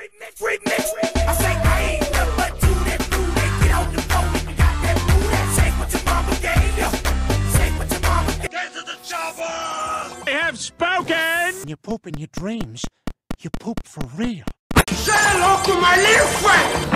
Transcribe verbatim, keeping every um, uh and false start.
I say I ain't nothing but do that booty. Get on the phone if you got that booty. Say what your mama gave you. Say what your mama gave you. Get to the chopper! I have spoken! When you poop in your dreams, you poop for real. Say hello to my little friend!